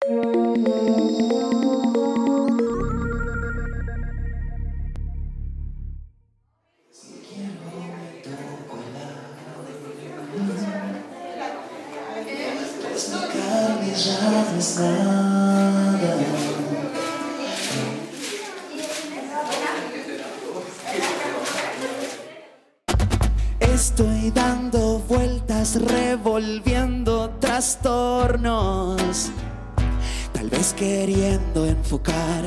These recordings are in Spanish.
Estoy dando vueltas, revolviendo trastornos, tal vez queriendo enfocar.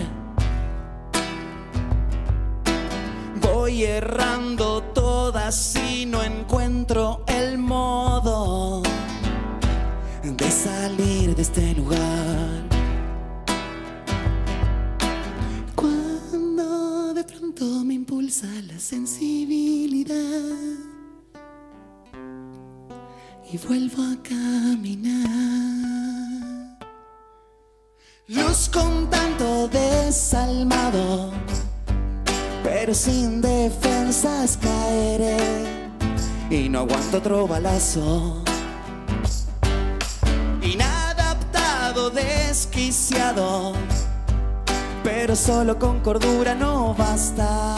Voy errando todas y no encuentro el modo de salir de este lugar. Cuando de pronto me impulsa la sensibilidad y vuelvo a caminar, luzco un tanto desalmado, pero sin defensas caeré y no aguanto otro balazo. Inadaptado, desquiciado, pero solo con cordura no basta.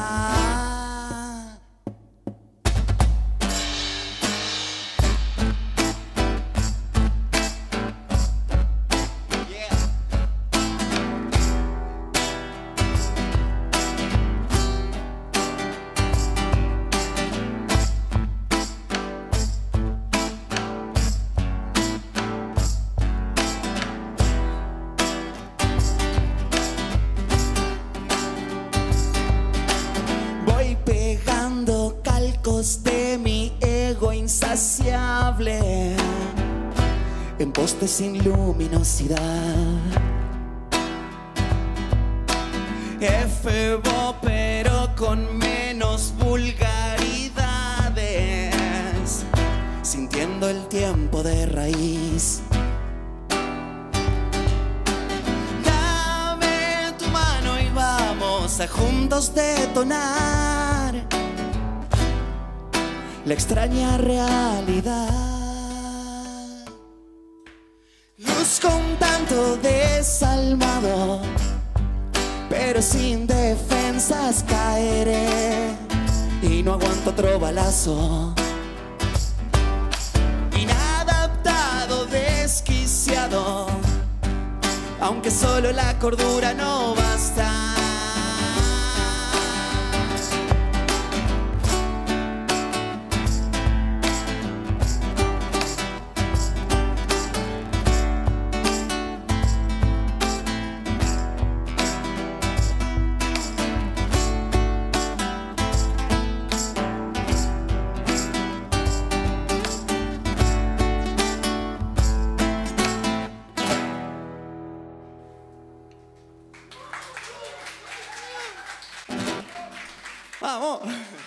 De mi ego insaciable en postes sin luminosidad, efebo pero con menos vulgaridades, sintiendo el tiempo de raíz. Dame tu mano y vamos a juntos detonar la extraña realidad. Luzco un tanto desalmado, pero sin defensas caeré y no aguanto otro balazo. Inadaptado, desquiciado, aunque solo la cordura no basta. ¡Vamos!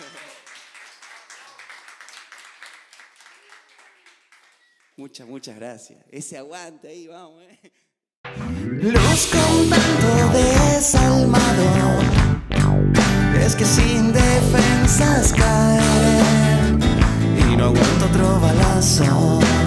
Muchas gracias. Ese aguante ahí, vamos, Luzco un tanto desalmado, es que sin defensas caer y no aguanto otro balazo.